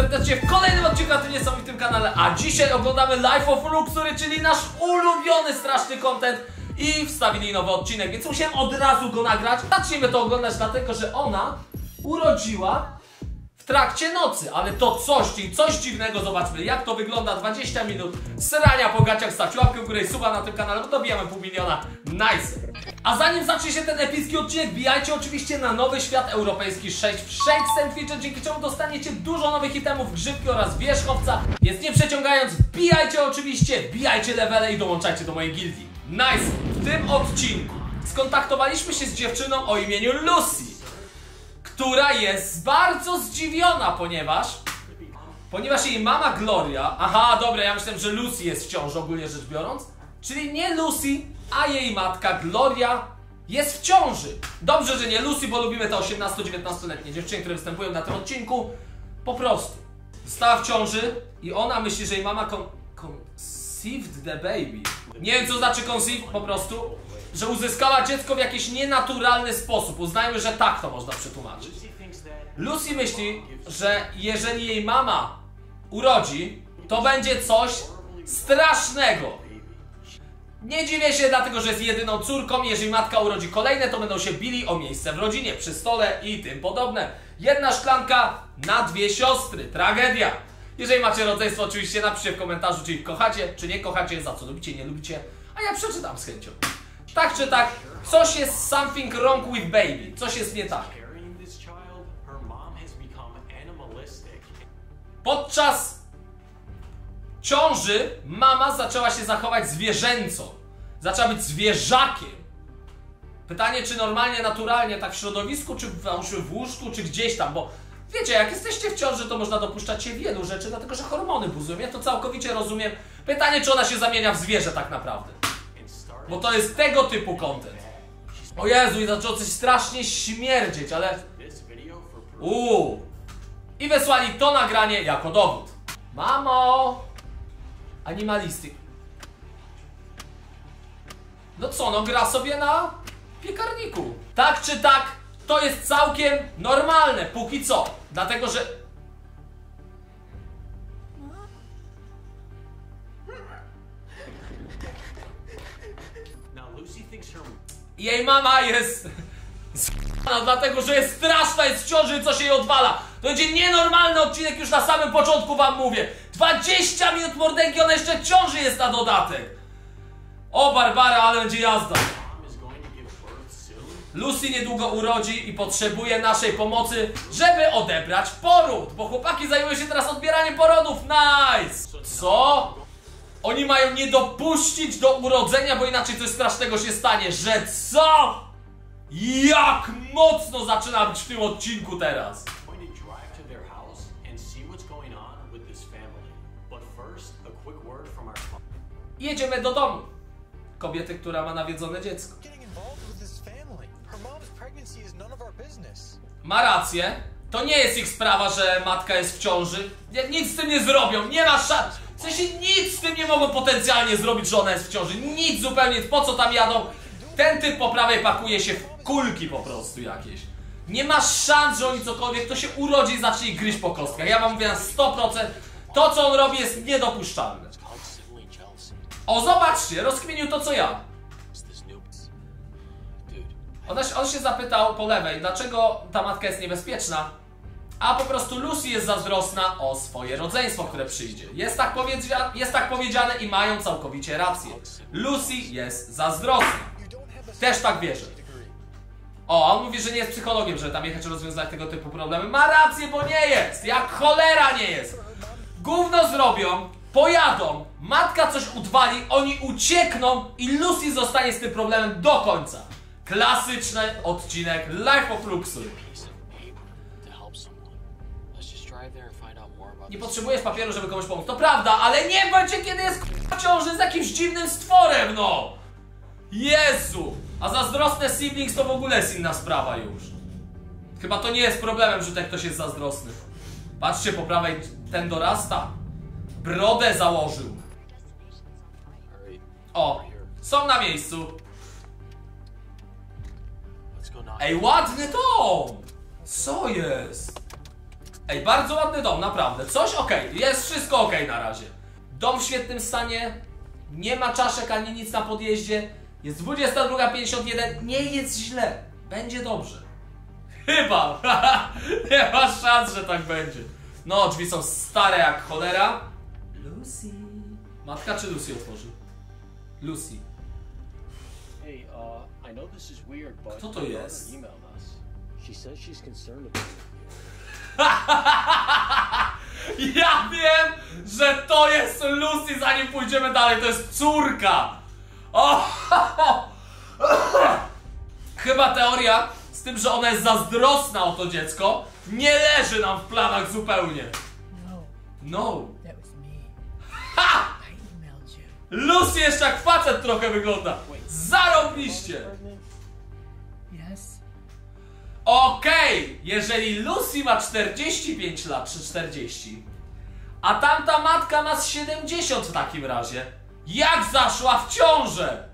serdecznie w kolejnym odcinku na tym niesamowitym kanale. A dzisiaj oglądamy Life of Luxury, czyli nasz ulubiony straszny content. I wstawili nowy odcinek, więc musiałem od razu go nagrać. Zacznijmy to oglądać dlatego, że ona urodziła w trakcie nocy. Ale to coś, czyli coś dziwnego. Zobaczmy jak to wygląda. 20 minut srania po gaciach. Stać łapkę w górę i suba na tym kanale, bo dobijamy 500 000. Nice. A zanim zacznie się ten epicki odcinek, bijajcie oczywiście na nowy świat europejski 6 w Shakes & Feature, dzięki czemu dostaniecie dużo nowych itemów, grzybki oraz wierzchowca. Więc nie przeciągając, bijajcie oczywiście, bijajcie levele i dołączajcie do mojej gildii. Nice! W tym odcinku skontaktowaliśmy się z dziewczyną o imieniu Lucy, która jest bardzo zdziwiona, ponieważ jej mama Gloria... Aha, dobra, ja myślałem, że Lucy jest w ciąży, ogólnie rzecz biorąc. Czyli nie Lucy, a jej matka Gloria jest w ciąży. Dobrze, że nie Lucy, bo lubimy te 18-19-letnie dziewczyny, które występują na tym odcinku. Po prostu została w ciąży i ona myśli, że jej mama conceived the baby. Nie wiem, co znaczy conceive, po prostu, że uzyskała dziecko w jakiś nienaturalny sposób. Uznajmy, że tak to można przetłumaczyć. Lucy myśli, że jeżeli jej mama urodzi, to będzie coś strasznego. Nie dziwię się, dlatego że jest jedyną córką. Jeżeli matka urodzi kolejne, to będą się bili o miejsce w rodzinie, przy stole i tym podobne. Jedna szklanka na dwie siostry. Tragedia. Jeżeli macie rodzeństwo, oczywiście napiszcie w komentarzu, czy ich kochacie, czy nie kochacie, za co lubicie, nie lubicie. A ja przeczytam z chęcią. Tak czy tak, coś jest something wrong with baby. Coś jest nie tak. Podczas ciąży mama zaczęła się zachować zwierzęco. Zaczęła być zwierzakiem. Pytanie, czy normalnie, naturalnie, tak w środowisku, czy w łóżku, czy gdzieś tam, bo wiecie, jak jesteście w ciąży, to można dopuszczać się wielu rzeczy, dlatego że hormony buzują. Ja to całkowicie rozumiem. Pytanie, czy ona się zamienia w zwierzę tak naprawdę. Bo to jest tego typu content. O Jezu, i zaczęło coś strasznie śmierdzieć, ale... I wysłali to nagranie jako dowód. Mamo! Animalisty. No co, no gra sobie na piekarniku. Tak czy tak, to jest całkiem normalne, póki co. Dlatego, że... Jej mama jest... dlatego, że jest straszna, jest w ciąży i coś jej odwala. To będzie nienormalny odcinek, już na samym początku wam mówię. 20 minut mordęki, ona jeszcze w ciąży jest na dodatek. O Barbara, ale będzie jazda. Lucy niedługo urodzi i potrzebuje naszej pomocy, żeby odebrać poród. Bo chłopaki zajmują się teraz odbieraniem porodów. Nice! Co? Oni mają nie dopuścić do urodzenia, bo inaczej coś strasznego się stanie. Że co? Jak mocno zaczyna być w tym odcinku teraz. Jedziemy do domu kobiety, która ma nawiedzone dziecko. Ma rację. To nie jest ich sprawa, że matka jest w ciąży. Nic z tym nie zrobią. Nie ma szans. W sensie nic z tym nie mogą potencjalnie zrobić, że ona jest w ciąży. Nic zupełnie. Po co tam jadą? Ten typ po prawej pakuje się w kulki po prostu jakieś. Nie ma szans, że oni cokolwiek, to się urodzi i zacznie ich gryźć po kostkach. Ja wam mówię na 100%. To, co on robi, jest niedopuszczalne. O, zobaczcie, rozkminił to, co ja. On się zapytał po lewej, dlaczego ta matka jest niebezpieczna, a po prostu Lucy jest zazdrosna o swoje rodzeństwo, które przyjdzie. Jest tak powiedziane i mają całkowicie rację. Lucy jest zazdrosna. Też tak wierzę. O, a on mówi, że nie jest psychologiem, żeby tam jechać rozwiązać tego typu problemy. Ma rację, bo nie jest. Jak cholera nie jest. Gówno zrobią, pojadą, matka coś udwali, oni uciekną i Lucy zostanie z tym problemem do końca. Klasyczny odcinek Life of Luxury. Nie potrzebujesz papieru, żeby komuś pomóc. To prawda, ale nie będzie, kiedy jest w ciąży z jakimś dziwnym stworem, no! Jezu! A zazdrosne siblings to w ogóle jest inna sprawa już. Chyba to nie jest problemem, że ktoś jest zazdrosny. Patrzcie po prawej, ten dorasta. Brodę założył. O, są na miejscu. Ej, ładny dom! Co jest? Ej, bardzo ładny dom, naprawdę. Coś okej, jest wszystko okej na razie. Dom w świetnym stanie, nie ma czaszek ani nic na podjeździe. Jest 22:51, nie jest źle, będzie dobrze. Chyba, nie ma szans, że tak będzie. No, drzwi są stare jak cholera. Lucy. Matka czy Lucy otworzy? Lucy. Kto to jest? Ja wiem, że to jest Lucy, zanim pójdziemy dalej, to jest córka. O! Chyba teoria z tym, że ona jest zazdrosna o to dziecko, nie leży nam w planach zupełnie. No. Ha! Lucy jeszcze jak facet trochę wygląda. Zarobiliście. Okej, jeżeli Lucy ma 45 lat czy 40, a tamta matka ma z 70 w takim razie, jak zaszła w ciążę?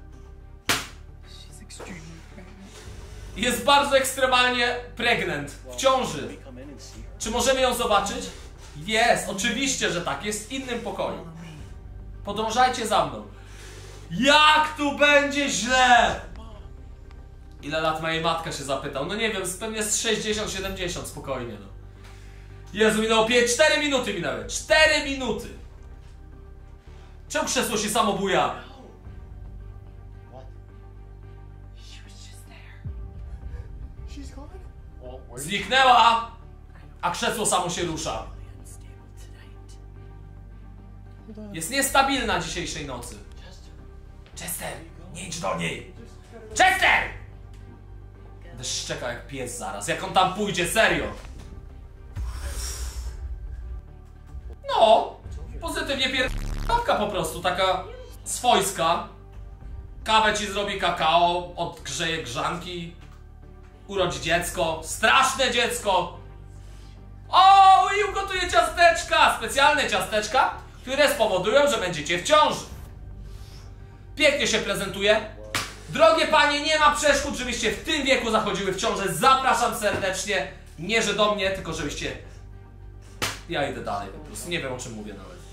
Jest bardzo ekstremalnie pregnant, w ciąży. Czy możemy ją zobaczyć? Jest, oczywiście, że tak, jest w innym pokoju. Podążajcie za mną. Jak tu będzie źle? Ile lat ma jej matka, się zapytał. No nie wiem, pewnie z 60-70, spokojnie no. Jezu, minęło 4 minuty minęły. 4 minuty. Czemu krzesło się samo buja? Zniknęła, a krzesło samo się rusza. Jest niestabilna dzisiejszej nocy. Chester, nie idź do niej. Chester! Będę szczekał jak pies zaraz, jak on tam pójdzie, serio. No, pozytywnie pierdolka po prostu, taka swojska. Kawę ci zrobi kakao, odgrzeje grzanki. Urodzi dziecko, straszne dziecko. O, i ugotuje ciasteczka, specjalne ciasteczka, które spowodują, że będziecie w ciąży. Pięknie się prezentuje. Drogie panie, nie ma przeszkód, żebyście w tym wieku zachodziły w ciążę. Zapraszam serdecznie. Nie, że do mnie, tylko żebyście... Ja idę dalej po prostu, nie wiem o czym mówię nawet.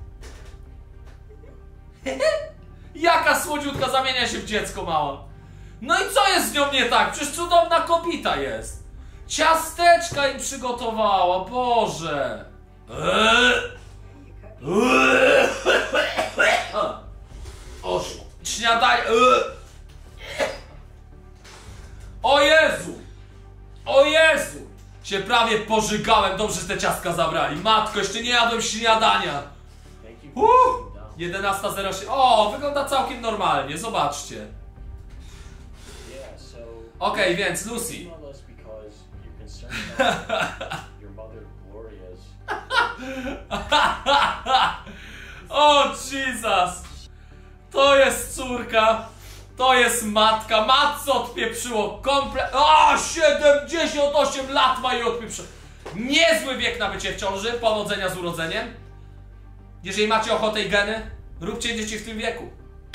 Jaka słodziutka, zamienia się w dziecko mała. No i co jest z nią nie tak? Przecież cudowna kobieta jest. Ciasteczka im przygotowała, Boże. O, śniadanie. O Jezu. O Jezu. Się prawie pożygałem, dobrze, że te ciastka zabrali. Matko, jeszcze nie jadłem śniadania. 11:08. O, wygląda całkiem normalnie, zobaczcie. Okej, więc Lucy. O Jesus! To jest córka, to jest matka. Matce odpieprzyło komplet. O, 78 lat ma jej odpieprzyło. Niezły wiek na bycie w ciąży. Powodzenia z urodzeniem. Jeżeli macie ochotę i geny, róbcie dzieci w tym wieku.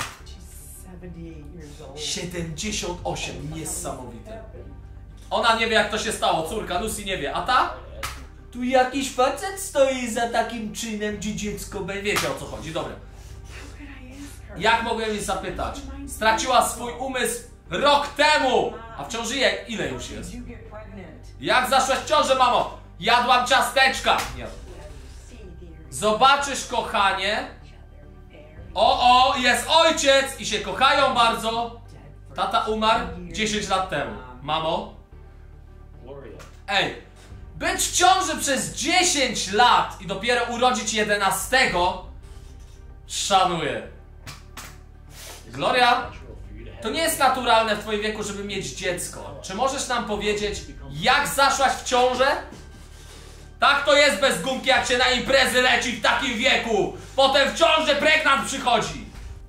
78, niesamowite. Ona nie wie, jak to się stało, córka Lucy nie wie, a ta? Tu jakiś facet stoi za takim czynem, gdzie dziecko będzie. Wiecie, o co chodzi, dobra. Jak mogłem jej zapytać? Straciła swój umysł rok temu, a w ciąży ile już jest? Jak zaszłaś w ciążę, mamo? Jadłam ciasteczka. Nie. Zobaczysz, kochanie. O, jest ojciec i się kochają bardzo. Tata umarł 10 lat temu. Mamo? Ej, być w ciąży przez 10 lat i dopiero urodzić 11, szanuję. Gloria, to nie jest naturalne w twoim wieku, żeby mieć dziecko. Czy możesz nam powiedzieć, jak zaszłaś w ciążę? Tak to jest bez gumki, jak się na imprezy leci w takim wieku. Potem w ciąży pregnant przychodzi.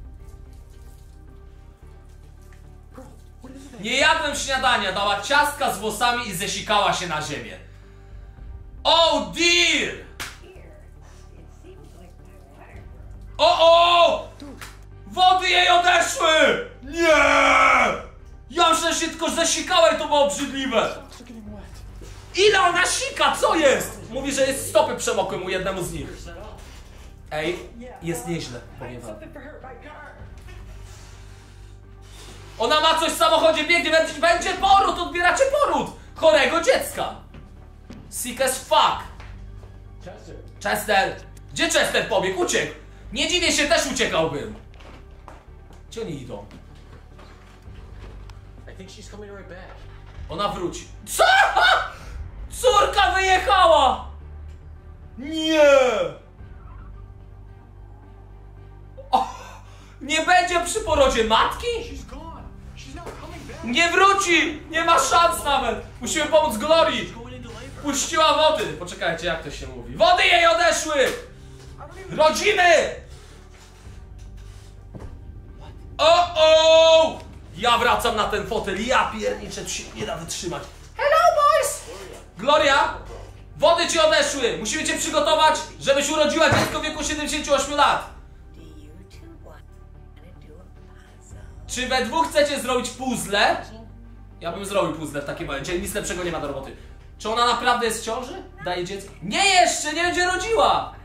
Nie jadłem śniadania, dała ciastka z włosami i zesikała się na ziemię. Oh dear! O! Wody jej odeszły! Nie! Ja myślę, że się tylko zesikała i to było obrzydliwe. Ile ona sika, co jest? Mówi, że jest stopy przemokły mu jednemu z nich. Ej, jest nieźle, powiem wam. Ona ma coś w samochodzie, biegnie, będzie poród, odbieracie poród chorego dziecka. Sick as fuck. Chester. Gdzie Chester pobiegł? Uciekł. Nie dziwię się, też uciekałbym. Gdzie oni idą? Ona wróci. Co? Córka wyjechała! Nie! O, nie będzie przy porodzie matki? Nie wróci! Nie ma szans nawet! Musimy pomóc Glorii! Puściła wody! Poczekajcie, jak to się mówi. Wody jej odeszły! Rodziny! O! Ja wracam na ten fotel. Ja pierniczę, tu się nie da wytrzymać. Hello, boys! Gloria! Wody ci odeszły! Musimy cię przygotować, żebyś urodziła dziecko w wieku 78 lat. Czy we dwóch chcecie zrobić puzzle? Ja bym zrobił puzzle w takim momencie. Nic lepszego nie ma do roboty. Czy ona naprawdę jest w ciąży? Daje dziecko? Nie jeszcze! Nie będzie rodziła!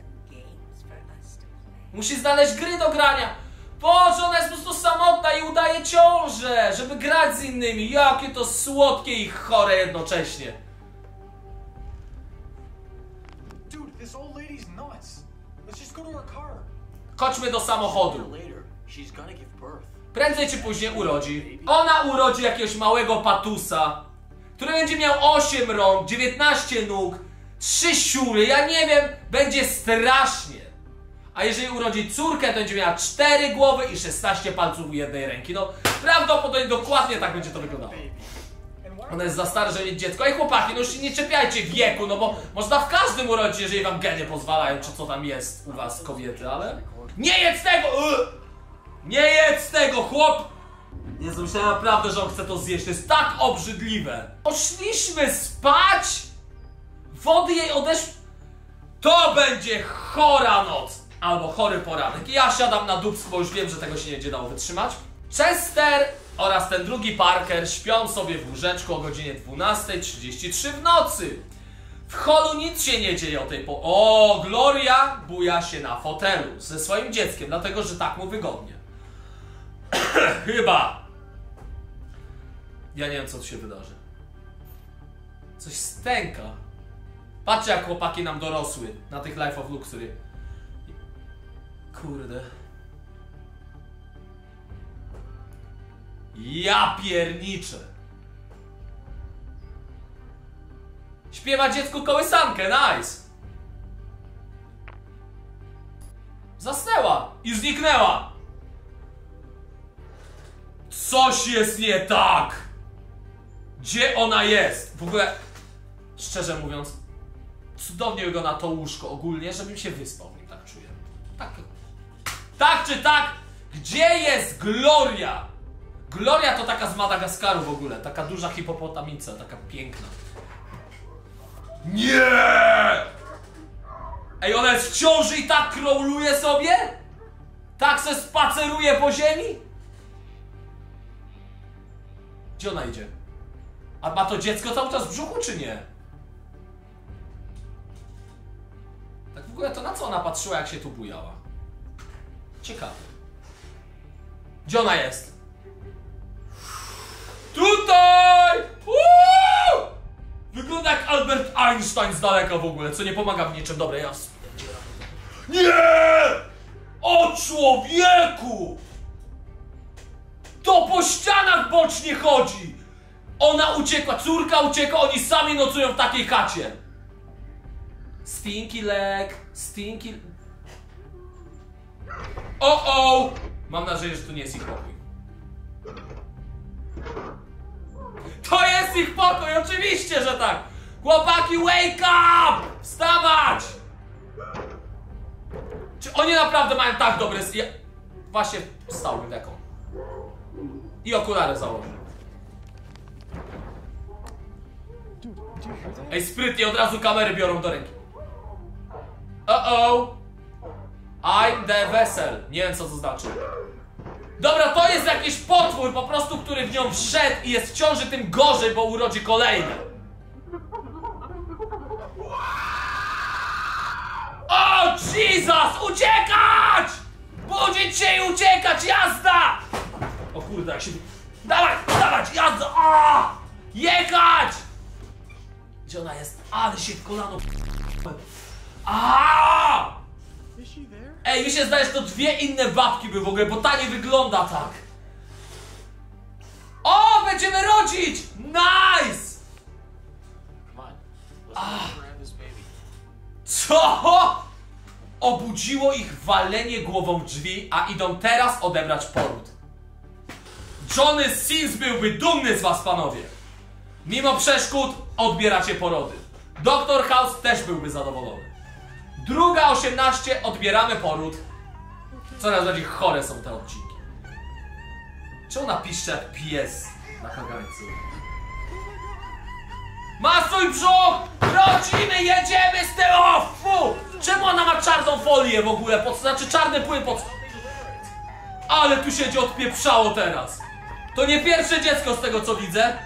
Musi znaleźć gry do grania. Boże, ona jest po prostu samotna i udaje ciążę, żeby grać z innymi. Jakie to słodkie i chore jednocześnie. Chodźmy do samochodu. Prędzej czy później urodzi. Ona urodzi jakiegoś małego patusa, który będzie miał 8 rąk, 19 nóg, 3 siury, ja nie wiem, będzie strasznie. A jeżeli urodzi córkę, to będzie miała 4 głowy i 16 palców u jednej ręki. No, prawdopodobnie dokładnie tak będzie to wyglądało. Ona jest za stara, żeby mieć dziecko. Ej chłopaki, no już się nie czepiajcie wieku, no bo można w każdym urodzić, jeżeli wam geny pozwalają, czy co tam jest u was kobiety, ale... Nie jedz tego! Nie jedz tego, chłop! Jezu, myślałem naprawdę, że on chce to zjeść, to jest tak obrzydliwe. Poszliśmy spać! Wody jej odeszły... To będzie chora noc! Albo chory poranek. Ja siadam na dupsku, bo już wiem, że tego się nie będzie dało wytrzymać. Chester oraz ten drugi Parker śpią sobie w łóżeczku o godzinie 12:33 w nocy. W holu nic się nie dzieje o tej porze. O, Gloria buja się na fotelu ze swoim dzieckiem, dlatego że tak mu wygodnie. Chyba. Ja nie wiem, co tu się wydarzy. Coś stęka. Patrzcie, jak chłopaki nam dorosły na tych Life of Luxury. Kurde. Ja pierniczę. Śpiewa dziecku kołysankę, nice. Zasnęła i zniknęła. Coś jest nie tak. Gdzie ona jest? W ogóle, szczerze mówiąc, cudownie wygląda to łóżko ogólnie, żebym się wyspał w nim, tak czuję. Tak czy tak, gdzie jest Gloria? Gloria to taka z Madagaskaru w ogóle, taka duża hipopotamica, taka piękna. Nie! Ej, ona jest w ciąży i tak krauluje sobie? Tak se spaceruje po ziemi? Gdzie ona idzie? A ma to dziecko cały czas w brzuchu, czy nie? Tak w ogóle to na co ona patrzyła, jak się tu bujała? Ciekawe. Gdzie ona jest? Tutaj! Wygląda jak Albert Einstein z daleka w ogóle, co nie pomaga w niczym. Dobra, ja spierdzielam. Nie! O człowieku! To po ścianach bocznie chodzi! Ona uciekła, córka uciekła, oni sami nocują w takiej chacie. Stinky leg, stinky... O! Mam nadzieję, że to nie jest ich pokój. To jest ich pokój, oczywiście, że tak! Chłopaki, wake up! Wstawać! Czy oni naprawdę mają tak dobre... Ja... Właśnie wstałbym taką. I okulary założę. Ej, sprytnie, od razu kamery biorą do ręki. I'm the vessel. Nie wiem, co to znaczy. Dobra, to jest jakiś potwór po prostu, który w nią wszedł i jest w ciąży, tym gorzej, bo urodzi kolejne. Jesus! Uciekać! Budzić się i uciekać! Jazda! O kurde, jak się... Dawać! Jazda! A! Jechać! Gdzie ona jest? Ale się w kolano... A! Ej, mi się zdaje, że to dwie inne babki były w ogóle, bo ta nie wygląda tak. O! Będziemy rodzić! Nice! Co? Obudziło ich walenie głową w drzwi, a idą teraz odebrać poród. Johnny Sins byłby dumny z was, panowie. Mimo przeszkód odbieracie porody. Dr. House też byłby zadowolony. 2:18 odbieramy poród. Coraz bardziej chore są te odcinki. Czemu ona piszcze jak pies na kagańcu? Masuj brzuch! Rodzimy, jedziemy z tym! O, fu! Czemu ona ma czarną folię w ogóle? Znaczy czarny płyn pod... Ale tu się odpieprzało teraz. To nie pierwsze dziecko z tego co widzę.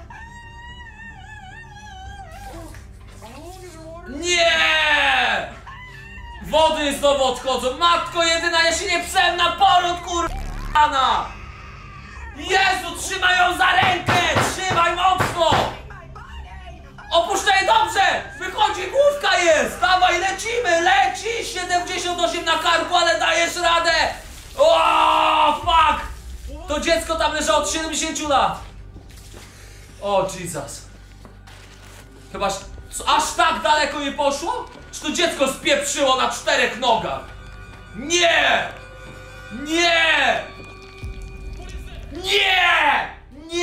Nie! Wody znowu odchodzą. Matko jedyna, ja się nie psem na poród, kurwa! Jezu, trzymaj ją za rękę! Trzymaj mocno! Opuszczaj, dobrze! Wychodzi, główka jest! Dawaj, lecimy! Leci! 78 na karku, ale dajesz radę! O, fuck! To dziecko tam leżało od 70 lat! O, Jesus! Chyba aż tak daleko nie poszło? Czy to dziecko spieprzyło na 4 nogach? Nie! Nie! Nie!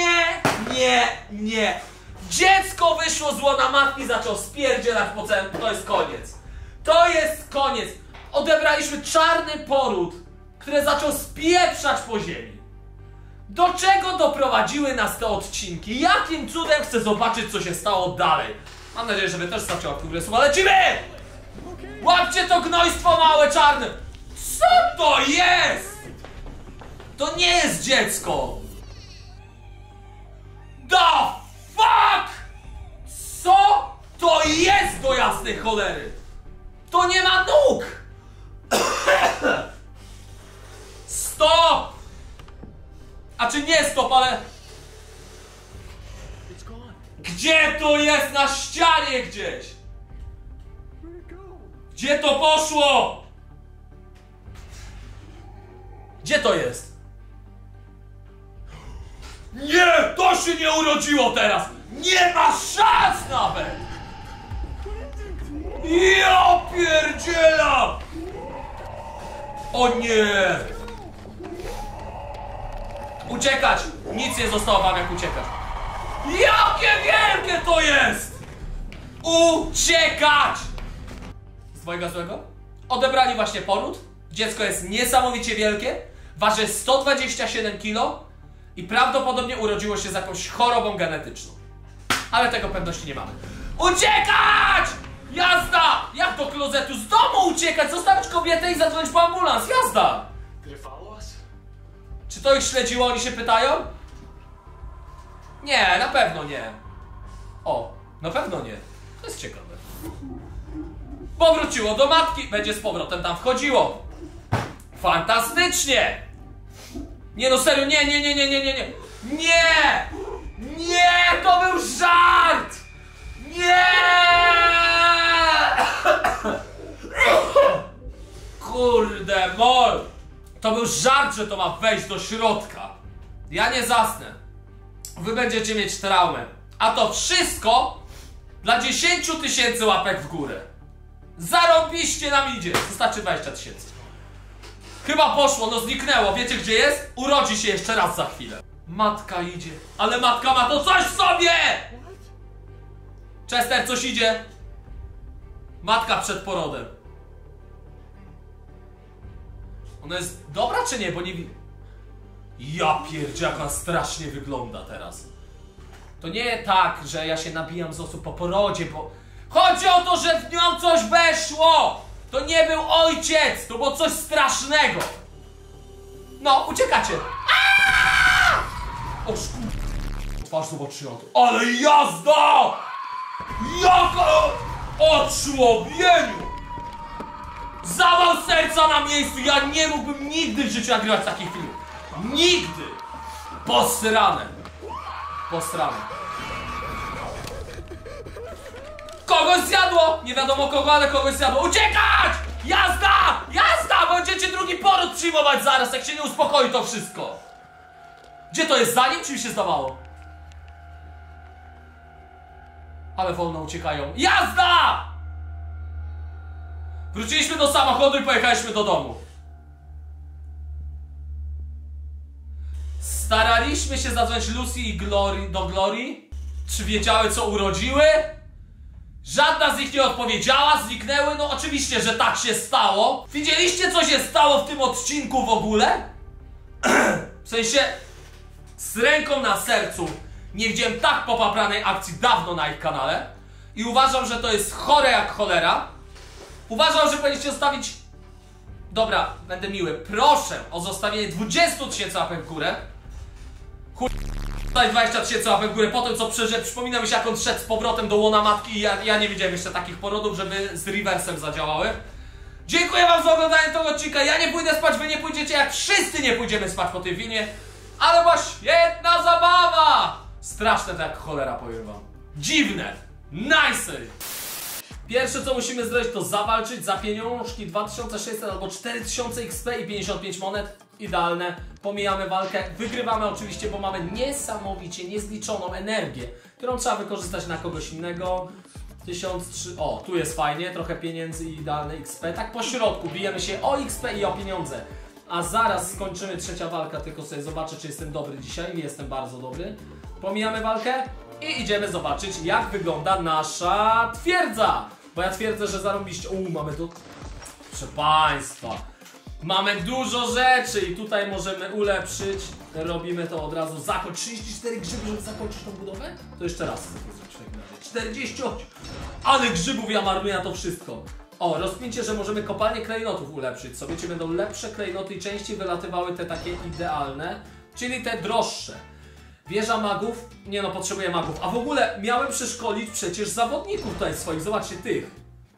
Nie! Dziecko wyszło z łona matki, zaczął spierdzielać po całym... To jest koniec. To jest koniec. Odebraliśmy czarny poród, który zaczął spieprzać po ziemi. Do czego doprowadziły nas te odcinki? Jakim cudem chcę zobaczyć, co się stało dalej? Mam nadzieję, że wy też stawcie łapkę w górę. Ale lecimy! Łapcie to gnojstwo małe czarne! Co to jest? To nie jest dziecko! The fuck? Co to jest do jasnej cholery? To nie ma nóg! Stop! A czy nie stop, ale... Gdzie to jest? Na ścianie gdzieś! Gdzie to poszło? Gdzie to jest? Nie! To się nie urodziło teraz! Nie ma szans nawet! Ja pierdziela! O nie! Uciekać! Nic nie zostało wam jak uciekać. Jakie wielkie to jest! Uciekać! Z twojego złego? Odebrali właśnie poród. Dziecko jest niesamowicie wielkie. Waży 127 kg. I prawdopodobnie urodziło się z jakąś chorobą genetyczną. Ale tego pewności nie mamy. Uciekać! Jazda! Jak do klozetu? Z domu uciekać! Zostawić kobietę i zadzwonić po ambulans. Jazda! Czy to ich śledziło? Oni się pytają? Nie, na pewno nie. O, na pewno nie. To jest ciekawe. Powróciło do matki. Będzie z powrotem tam wchodziło. Fantastycznie! Nie no serio, nie! Nie! To był żart! Nie! Kurde mol! To był żart, że to ma wejść do środka. Ja nie zasnę. Wy będziecie mieć traumę. A to wszystko dla 10 000 łapek w górę. Zarobiście nam idzie. Wystarczy 20 000. Chyba poszło, no zniknęło. Wiecie gdzie jest? Urodzi się jeszcze raz za chwilę. Matka idzie. Ale matka ma to coś w sobie! Chester, coś idzie. Matka przed porodem. Ona jest dobra czy nie? Bo nie widzę. Ja pierdzie, jak ona strasznie wygląda teraz. To nie tak, że ja się nabijam z osób po porodzie, bo... Chodzi o to, że w nią coś weszło! To nie był ojciec! To było coś strasznego! No, uciekacie! Aaaa! O twarz zobaczyłam to. Ale jazda! Jaka... O człowieniu! Zawał serca na miejscu! Ja nie mógłbym nigdy w życiu nagrywać takich filmów. Nigdy! Posrane. Posrane. Kogoś zjadło! Nie wiadomo kogo, ale kogoś zjadło. Uciekać! Jazda! Jazda! Będziecie drugi poród przyjmować zaraz, jak się nie uspokoi to wszystko. Gdzie to jest? Za nim, czy mi się zdawało? Ale wolno uciekają. Jazda! Wróciliśmy do samochodu i pojechaliśmy do domu. Staraliśmy się zadzwonić Lucy i do Glory. Czy wiedziały, co urodziły? Żadna z nich nie odpowiedziała, zniknęły. No oczywiście, że tak się stało. Widzieliście, co się stało w tym odcinku w ogóle? W sensie, z ręką na sercu, nie widziałem tak popapranej akcji dawno na ich kanale. I uważam, że to jest chore jak cholera. Uważam, że powinniście zostawić... Dobra, będę miły. Proszę o zostawienie 20 000 łapek w górę. Tutaj 20 000 łapek w górę po tym, co przeżyłem. Przypomina mi się, jak on szedł z powrotem do łona matki i ja nie widziałem jeszcze takich porodów, żeby z reversem zadziałały. Dziękuję wam za oglądanie tego odcinka. Ja nie pójdę spać, wy nie pójdziecie, jak wszyscy nie pójdziemy spać po tej winie. Ale była świetna zabawa! Straszne to jak cholera, powiem wam. Dziwne. Nice! Pierwsze, co musimy zrobić, to zawalczyć za pieniążki 2600 albo 4000 XP i 55 monet. Idealne. Pomijamy walkę. Wygrywamy oczywiście, bo mamy niesamowicie niezliczoną energię, którą trzeba wykorzystać na kogoś innego. 1003. O, tu jest fajnie. Trochę pieniędzy i idealne XP. Tak po środku bijemy się o XP i o pieniądze. A zaraz skończymy trzecia walka, tylko sobie zobaczę, czy jestem dobry dzisiaj. Jestem bardzo dobry. Pomijamy walkę i idziemy zobaczyć, jak wygląda nasza twierdza. Bo ja twierdzę, że zarobiście. Mamy tu... Proszę Państwa, mamy dużo rzeczy i tutaj możemy ulepszyć. Robimy to od razu. Zakończ 34 grzyby, żeby zakończyć tą budowę? To jeszcze raz chcę to zrobić w takim razie. 48! Ale grzybów ja marnuję na to wszystko. O, rozkmincie, że możemy kopalnię klejnotów ulepszyć sobie. Czy będą lepsze klejnoty i częściej wylatywały te takie idealne, czyli te droższe. Wieża magów? Nie no, potrzebuję magów. A w ogóle miałem przeszkolić przecież zawodników tutaj swoich. Zobaczcie tych.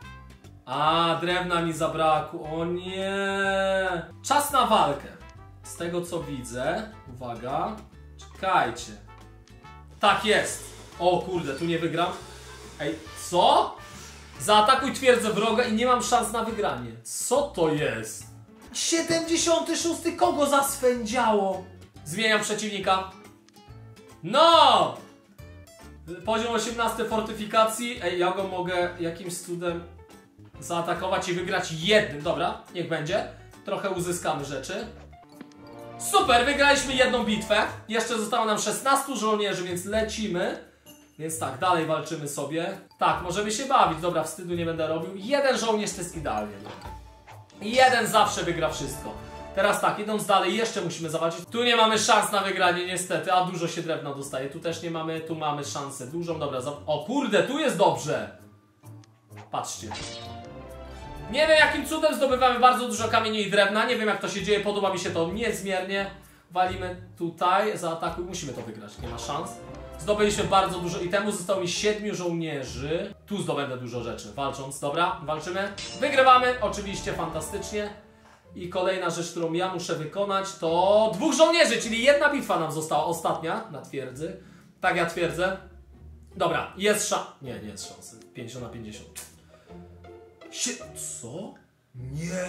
A, drewna mi zabrakło. O nie. Czas na walkę. Z tego co widzę. Uwaga. Czekajcie. Tak jest. O kurde, tu nie wygram. Ej, co? Zaatakuj twierdzę wroga i nie mam szans na wygranie. Co to jest? 76. Kogo zaswędziało? Zmieniam przeciwnika. No! Poziom 18 fortyfikacji. Ej, ja go mogę jakimś cudem zaatakować i wygrać jednym. Dobra, niech będzie. Trochę uzyskamy rzeczy. Super, wygraliśmy jedną bitwę. Jeszcze zostało nam 16 żołnierzy, więc lecimy. Więc tak, dalej walczymy sobie. Tak, możemy się bawić. Dobra, wstydu nie będę robił. Jeden żołnierz to jest idealnie. Jeden zawsze wygra wszystko. Teraz tak, idąc dalej, jeszcze musimy zawalczyć. Tu nie mamy szans na wygranie niestety, a dużo się drewna dostaje. Tu też nie mamy, tu mamy szansę dużą. Dobra, o kurde, tu jest dobrze. Patrzcie. Nie wiem jakim cudem zdobywamy bardzo dużo kamieni i drewna. Nie wiem jak to się dzieje, podoba mi się to niezmiernie. Walimy tutaj, zaatakuj, musimy to wygrać, nie ma szans. Zdobyliśmy bardzo dużo itemu, zostało mi 7 żołnierzy. Tu zdobędę dużo rzeczy, walcząc, dobra, walczymy. Wygrywamy, oczywiście, fantastycznie. I kolejna rzecz, którą ja muszę wykonać, to 2 żołnierzy, czyli jedna bitwa nam została, ostatnia na twierdzy. Tak ja twierdzę. Dobra, jest szansa. Nie jest szansy. 50 na 50. Co? Nie.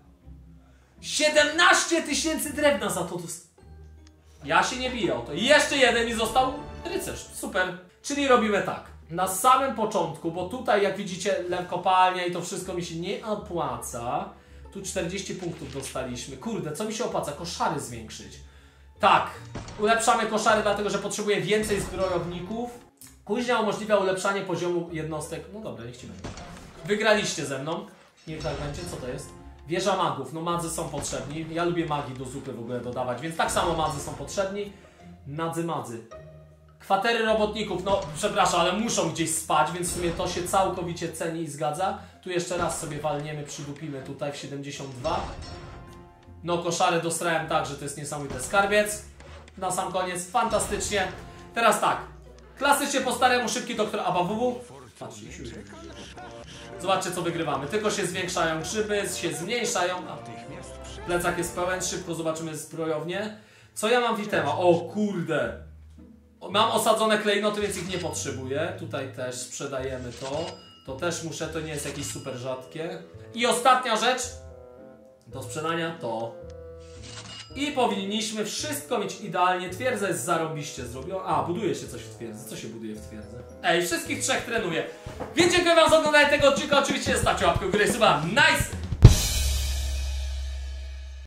17 000 drewna za to. Ja się nie biję o to. I jeszcze jeden i został rycerz. Super. Czyli robimy tak. Na samym początku, bo tutaj jak widzicie kopalnia i to wszystko mi się nie opłaca. Tu 40 punktów dostaliśmy. Kurde, co mi się opłaca? Koszary zwiększyć. Tak, ulepszamy koszary, dlatego że potrzebuję więcej zbrojowników. Kuźnia umożliwia ulepszanie poziomu jednostek. No dobra, niech ci będzie. Wygraliście ze mną. Niech tak będzie, co to jest? Wieża magów, no madzy są potrzebni. Ja lubię magii do zupy w ogóle dodawać, więc tak samo madzy są potrzebni. Madzy. Kwatery robotników, no przepraszam, ale muszą gdzieś spać, więc w sumie to się całkowicie ceni i zgadza. Tu jeszcze raz sobie walniemy, przydupimy tutaj w 72. No koszary dostrałem tak, że to jest niesamowite. Skarbiec. Na sam koniec, fantastycznie. Teraz tak, klasycznie po staremu szybki doktor ABWW. Patrz, zobaczcie co wygrywamy. Tylko się zwiększają grzyby, się zmniejszają. Plecak jest pełen, szybko zobaczymy zbrojownię. Co ja mam w itema? O kurde. Mam osadzone klejnoty, więc ich nie potrzebuję. Tutaj też sprzedajemy to. To też muszę, to nie jest jakieś super rzadkie. I ostatnia rzecz do sprzedania to. I powinniśmy wszystko mieć idealnie. Twierdza jest zarobiście zrobiona. A, buduje się coś w twierdzy. Co się buduje w twierdzy? Ej, wszystkich trzech trenuję. Więc dziękuję wam za oglądanie tego odcinka. Oczywiście zostawcie łapkę w górę, suba. Nice!